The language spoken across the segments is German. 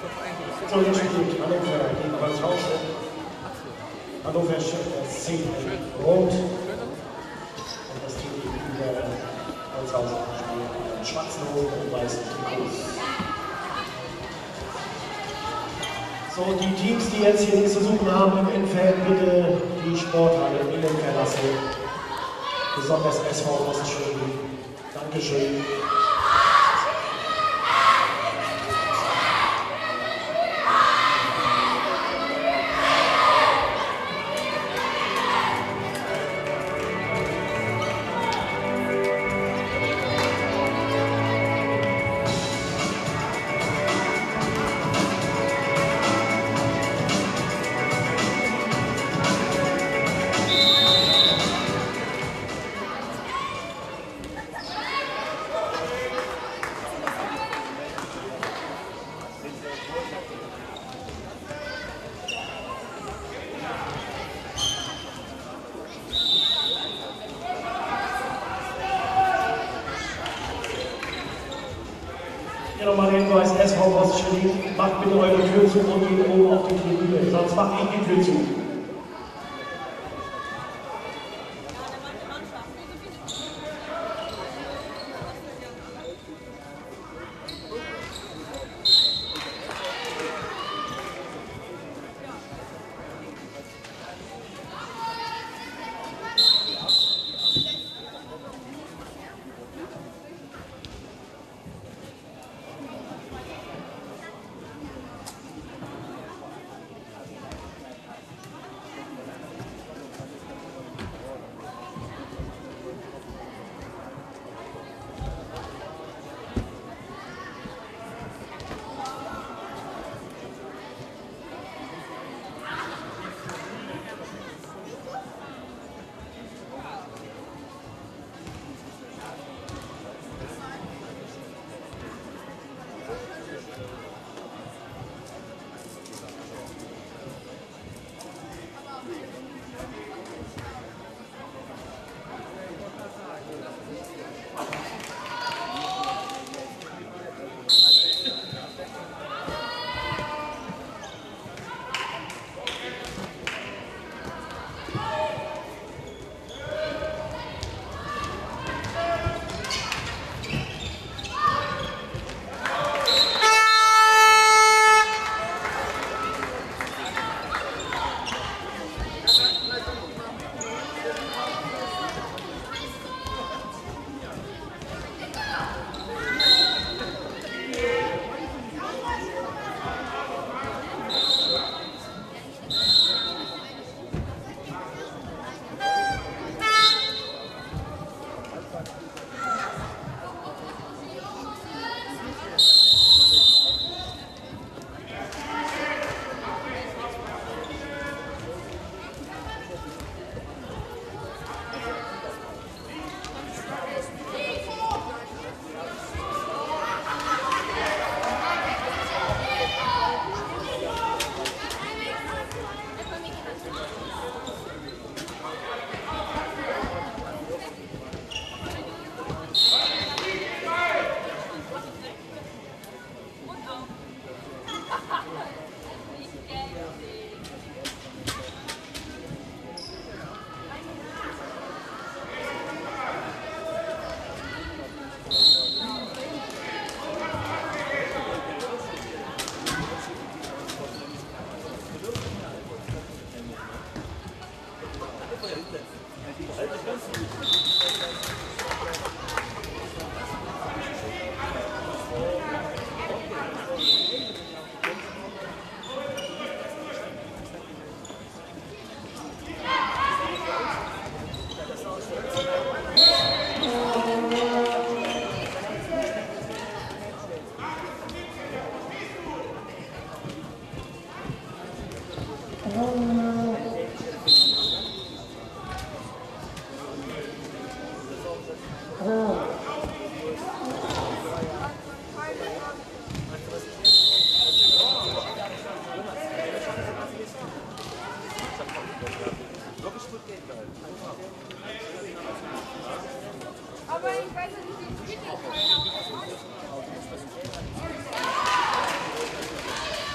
So, jetzt spielt Hannover gegen Holzhausen. Hannover zieht rot und das Team gegenüber Holzhausen spielt in schwarzen Hosen und weißen Trikots. So, die Teams, die jetzt hier nichts zu suchen haben im Endfeld, bitte die Sporthalle innen verlassen. Besonders SV Ostschweden. Dankeschön. Hier nochmal der Hinweis, SV Ostschweden, macht bitte eure Tür zu und geht oben auf die Tribüne, sonst mache ich die Tür zu. Aber ich weiß ja nicht, wie es geht.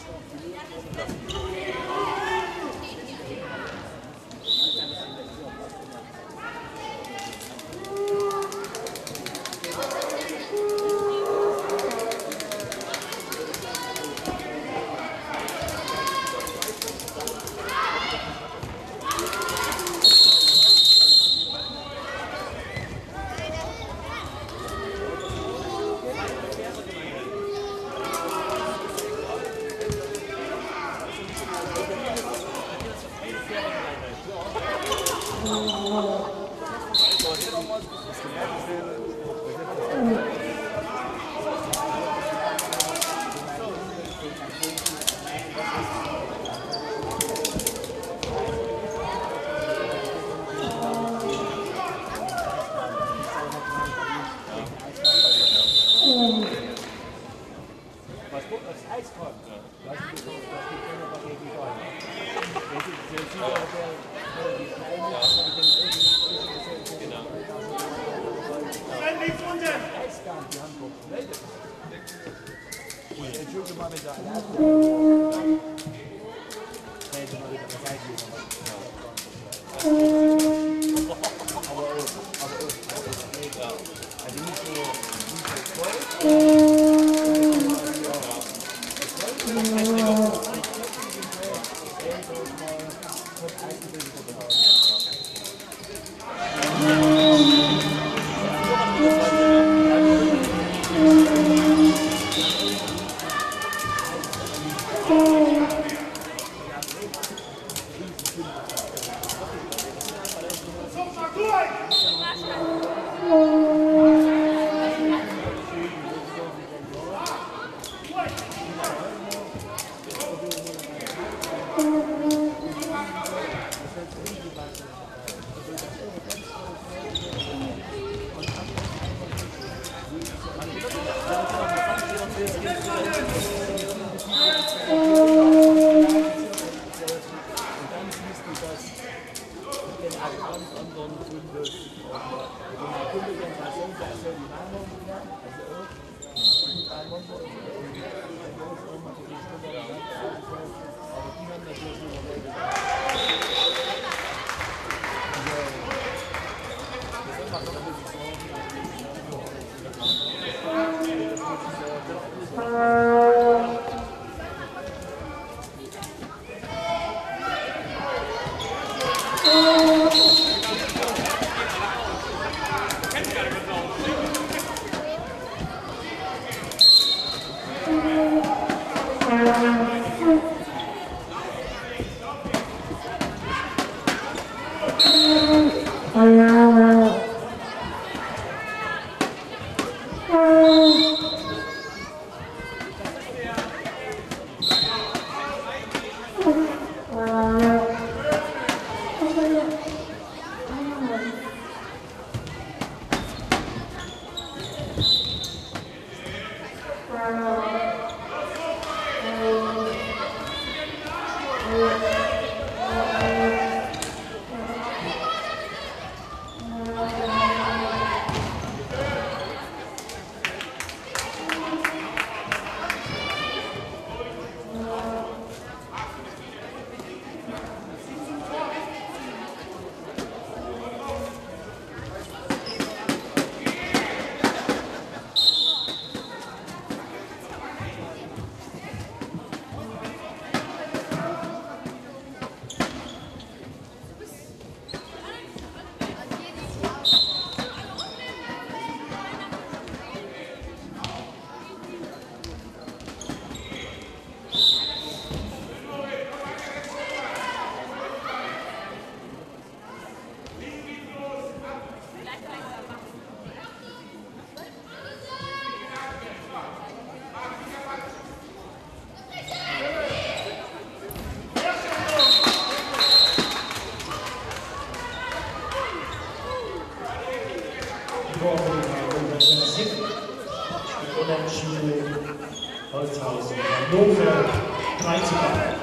Holzhausen, Hannover 3 zu 3.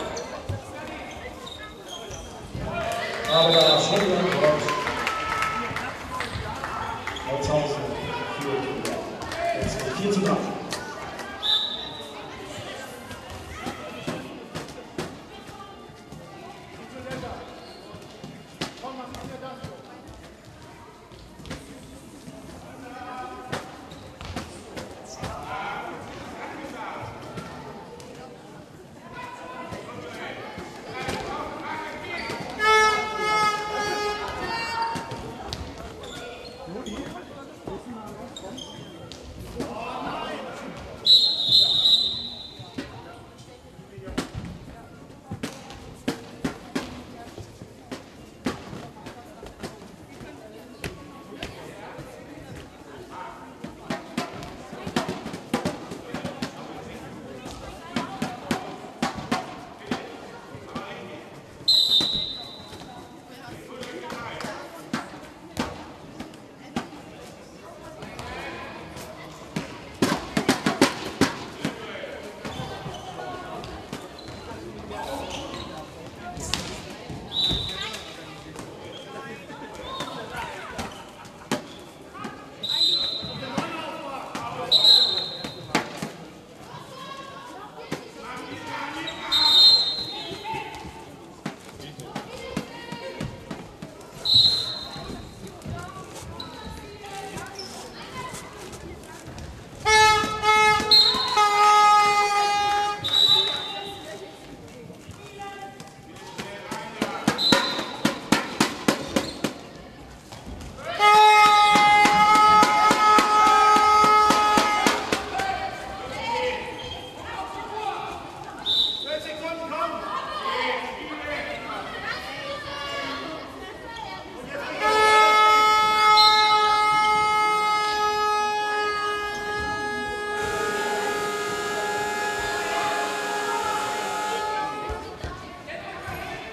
Aber da Schottland und Holzhausen 4 zu 3.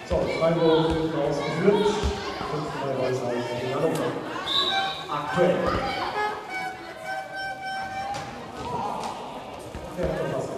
So, Freiburg ausgeführt. 5 Weißheit gegen Hannover. Aktuell. Ja, das war's.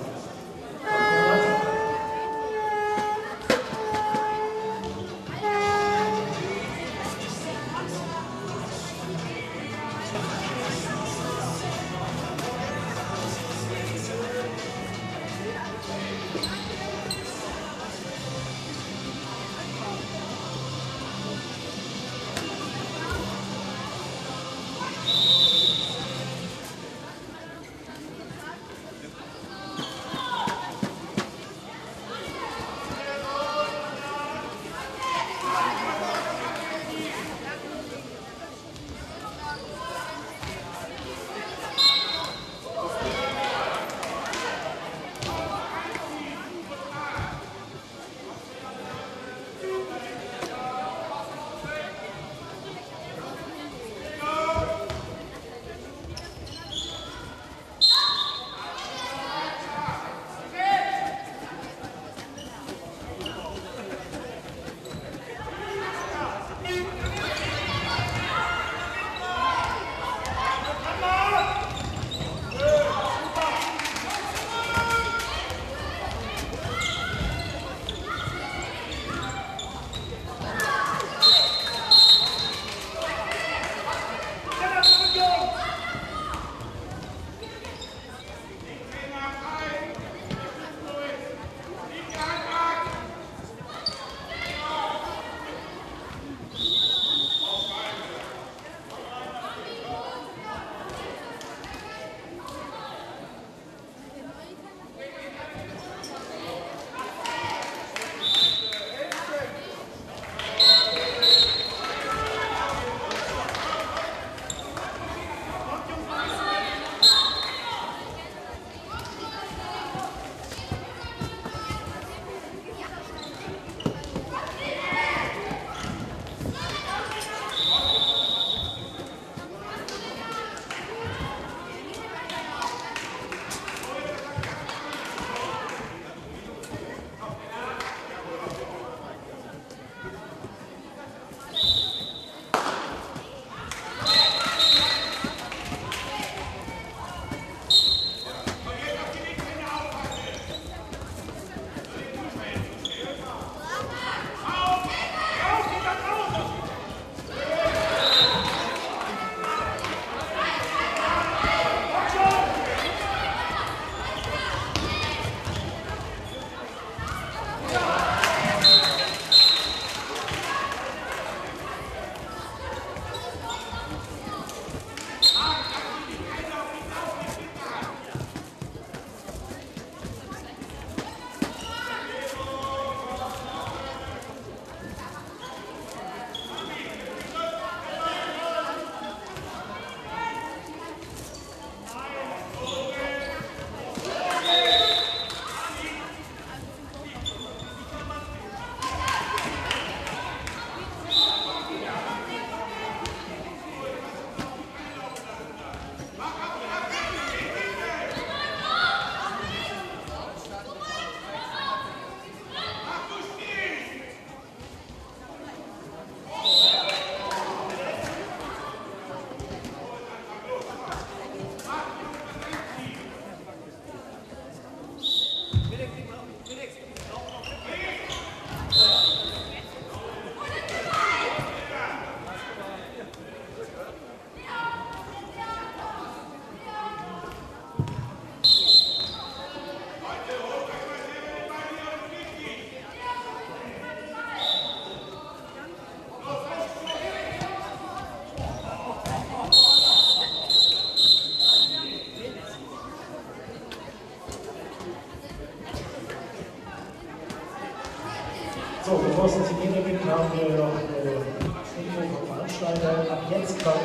So, bevor es uns weitergeht, haben wir noch eine Info vom Veranstalter. Ab jetzt kann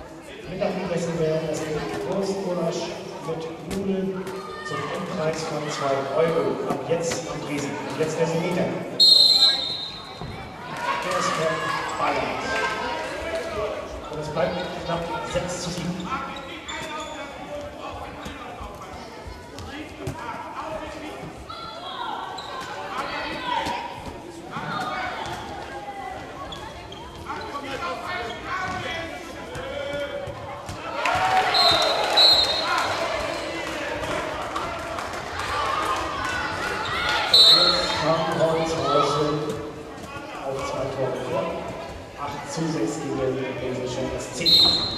Mittagessen werden. Das gibt Wurstgulasch mit Nudeln zum Endpreis von 2 €. Ab jetzt am Tresen. Und jetzt essen wir Mittag. Der ist von Bayern. Und es bleibt knapp 6:7. zu 6 gegen den Champions 10.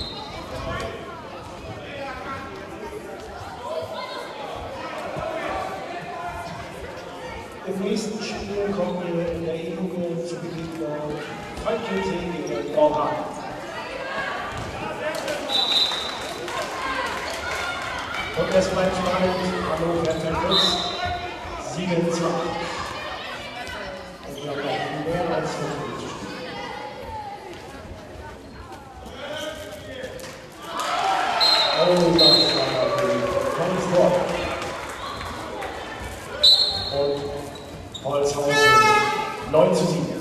Im nächsten Spiel kommen wir in der E-Jugend zu Begegnung Falkensee gegen Bauhagen. Und es bleibt spannend, Hannover Plus 7 zu 8. Und wir haben noch mehr als 5 Minuten zu spielen. Oh, das war ein tolles Tor. Und Holzhausen 9 zu 7.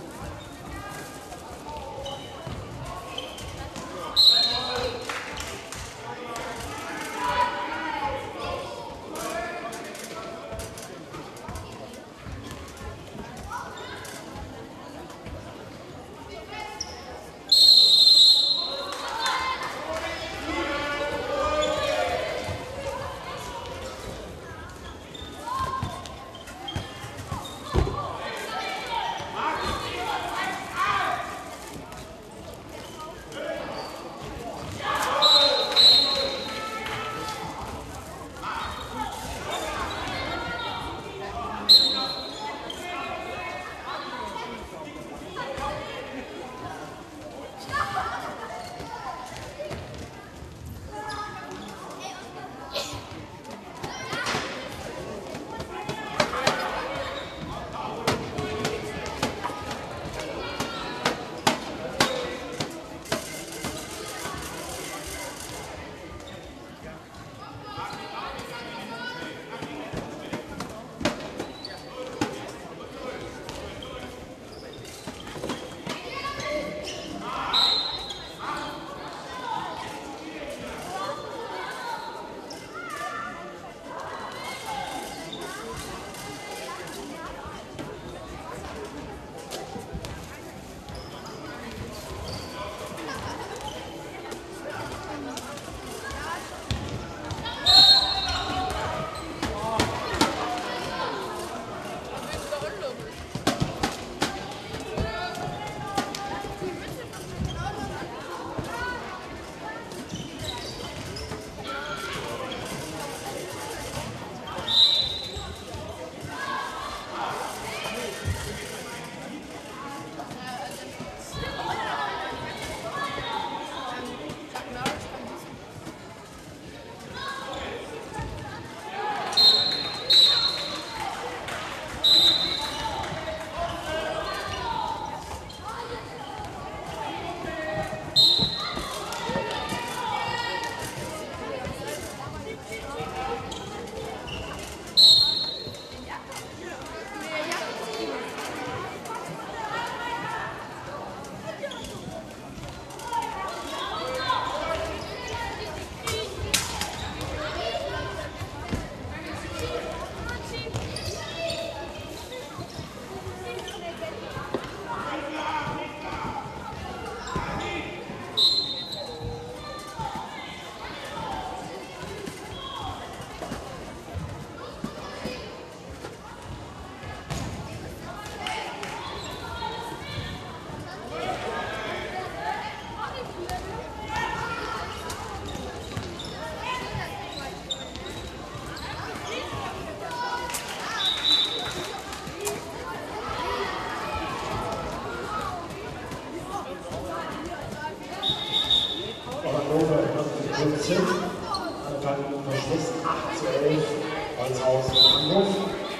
Verschluss 8 zu 11, Holzhausen Hannover.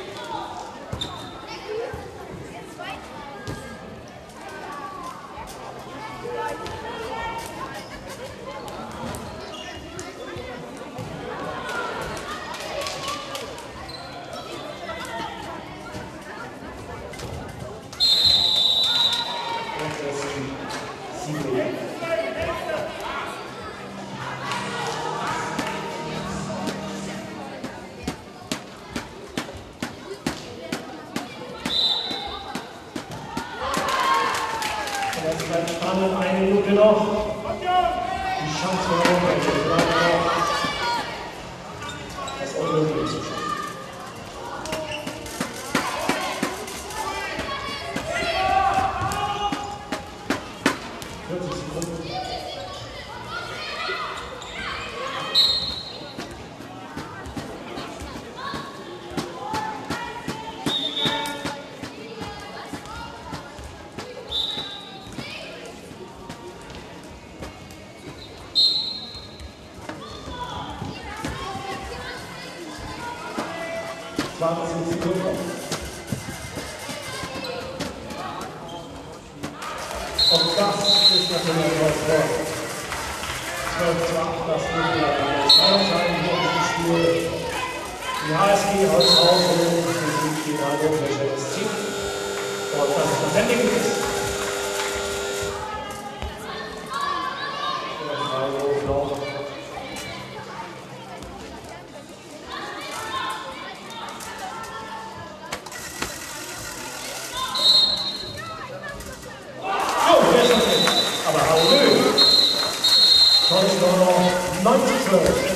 Es bleibt spannend, 1 Minute noch. Die Chance für Hannover, das Unmögliche zu schaffen. 20 Sekunden. Und das ist natürlich ein neues Tor. 12:8, das wird ja sein hier im Spiel. Die HSG Holzhausen besiegt die Hannoversche SC. Und das ist das Ergebnis. Der Freiwurf noch. Aber hallo! Sonst noch 90 12.